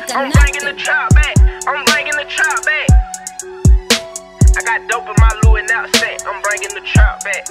I'm bringing the trap back. I'm bringing the trap back. I got dope in my Louis knapsack. I'm bringing the trap back.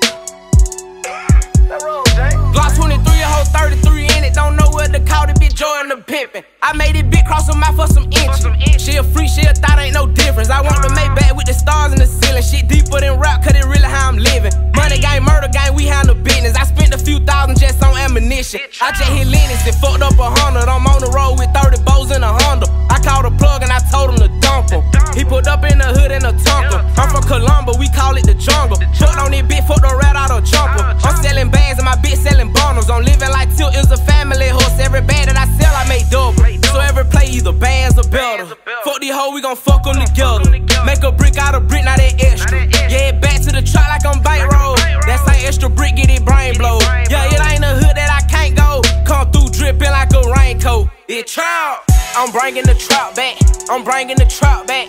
Glock 23, a whole 33 in it. Don't know where to call the bitch, join the pimpin'. I made it big, cross her mouth for some inches. She a freak, she a thought, ain't no difference. I want to make back with the stars in the ceiling. Shit deeper than rap, cause it really how I'm living. Money gang, murder gang, we handle business. I spent a few thousand just on ammunition. I just hit Lennox and fucked up 100. I'm on the road with 30 bows in a Honda. I called a plug and I told him to dump him. He put up in the hood in a Tonka. I'm from Columba, we call it the jungle. Fucked on this bitch, fucked a rat out of jumper. I'm selling bags and my bitch selling bundles. I'm living like Tilt is a family horse. Every bag that I sell, I make double. So every play either bands or builder. Fuck these hoes, we gon' fuck them together. Make a brick out of brick, now they extra. Yeah, back to the trap like I'm bankroll. That same extra brick, get it brain blow. Yeah, it ain't a hood that I can't go. Come through dripping like a raincoat. It trap. I'm bringing the trap back. I'm bringing the trap back.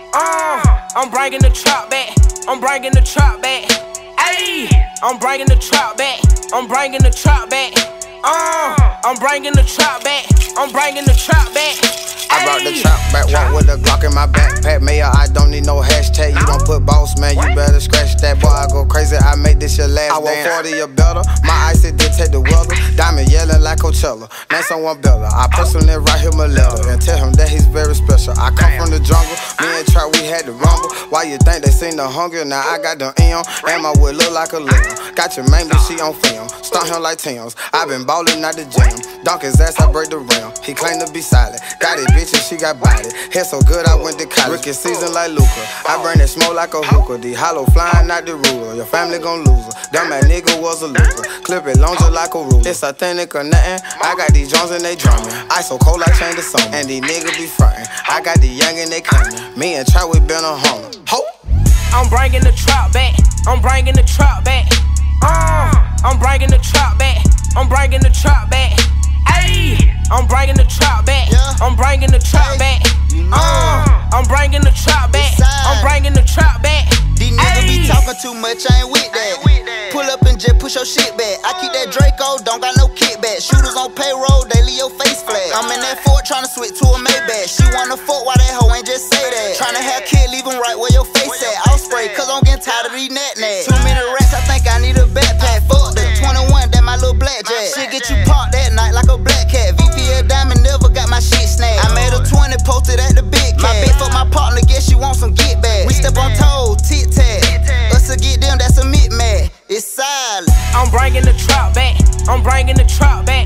I'm bringing the trap back. I'm bringing the trap back. Ayy, I'm bringing the trap back. I'm bringing the trap back. I'm bringing the trap back. I'm bringing the trap back. I brought the trap back, walk with a Glock in my backpack. Mayor, I don't need no hashtag. You don't put boss, man, you better scratch that. Boy, I go crazy, I make this your last. I want 40 or better. My ice, it dictate the weather. Diamond yelling like Coachella. Now someone better. I personally write him a letter and tell him that he's very special. I come from the jungle, me and Trap, we had to rumble. Why you think they seen the hunger? Now I got the M, and my wood look like a lemon. Got your main, but she on film. Stunt him like Tim's. I been ballin' out the gym. Dunk his ass, I break the rim. He claim to be solid. Got it, bitch, and she got body. Hair so good, I went to college. Rookie season like Luka. I bring that smoke like a hookah. The hollow flying out the ruler. Your family gon' lose her. Dumb ass nigga was a loser. Clip it longer like a ruler. It's authentic or nothing. I got these Jones and they drumming. Ice so cold, I changed the song. And these niggas be frontin'. I got the young and they coming. Me and Trout, we been a home. Ho! I'm bringing the trap back. I'm bringing the trap back. I'm bringing the trap back. I'm bringing the trap back. Ayy, I'm bringing the trap back. I'm bringing the trap back. I'm bringing the trap back. I'm bringing the trap back. These niggas be talking too much, I ain't with that. Pull up and just push your shit back. I keep that Draco, don't got no kickback. Shooters on payroll, they leave your face flat. I'm in that Ford tryna switch to a Maybach. She wanna fuck, why that hoe ain't just say that? Tryna have kid, leave 'em right where your face at. I'll spray, cause I'm getting tired of these nat-nats. Too many rats, I think I need a backpack. Fuck the 21, that my little blackjack. Shit get you parked that night like a black cat. VPL Diamond never got my shit snagged. I made a 20, posted at the big cat. My bitch for my partner, guess she want some get back. We step on toes, tit-tat. Us to get them, that's a mid-mat. It's silent. I'm bringing the trap back. I'm bringing the trap back.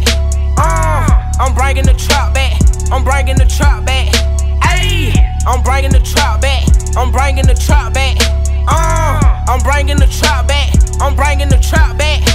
I'm bringing the trap back. I'm bringing the trap back. Ayy, I'm bringing the trap back. I'm bringing the trap back. I'm bringing the trap back. I'm bringing the trap back.